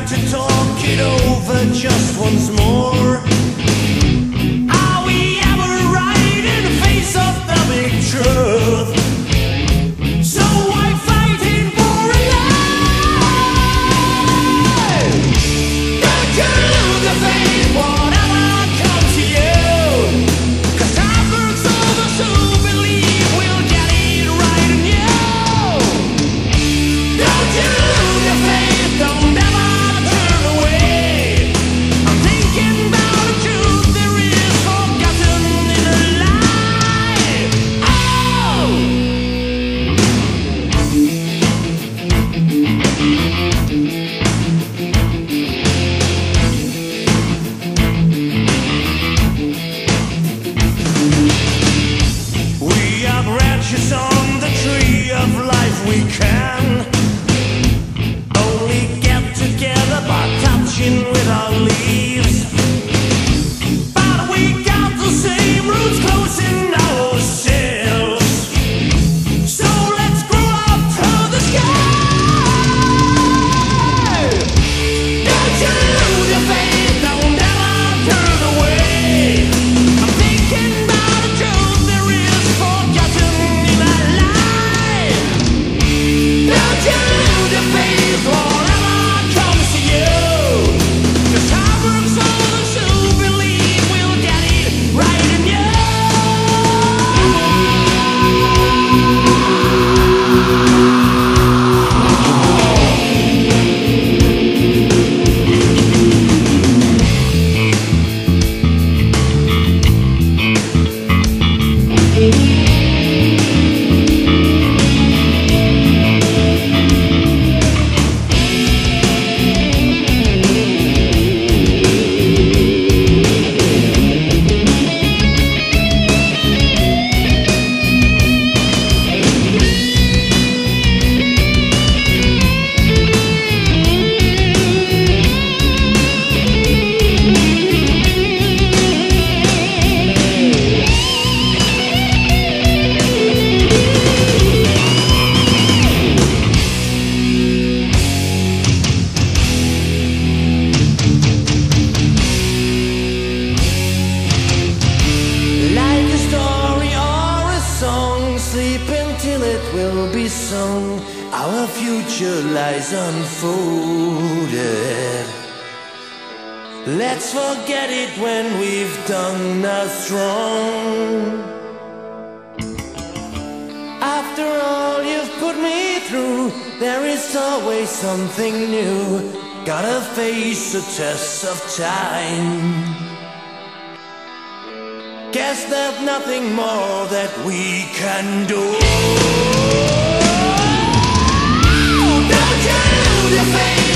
to talk it over just once more. Are we ever right in the face of the big truth? So why fighting for a life? Don't you lose the faith, whatever comes to you. 'Cause time works over, so believe we'll get it right in you. Don't you lose your faith, don't ever turn away. I'm thinking about the truth there is forgotten in a lie. Oh! We are branches on the tree of life. We can only get together by touching with our leaves. But we got the same roots close in ourselves. So let's grow up to the sky. Don't you lose your faith, don't ever turn away. I'm thinking about the truth there is forgotten in our life. Don't you lose your faith, whatever comes to you. 'Cause time works over, so believe we'll get it right in you. Like a story or a song, sleep until it will be sung. Our future lies unfolded. Let's forget it when we've done us wrong. After all you've put me through, there is always something new. Gotta face the test of time. Guess there's nothing more that we can do. Don't you lose your faith.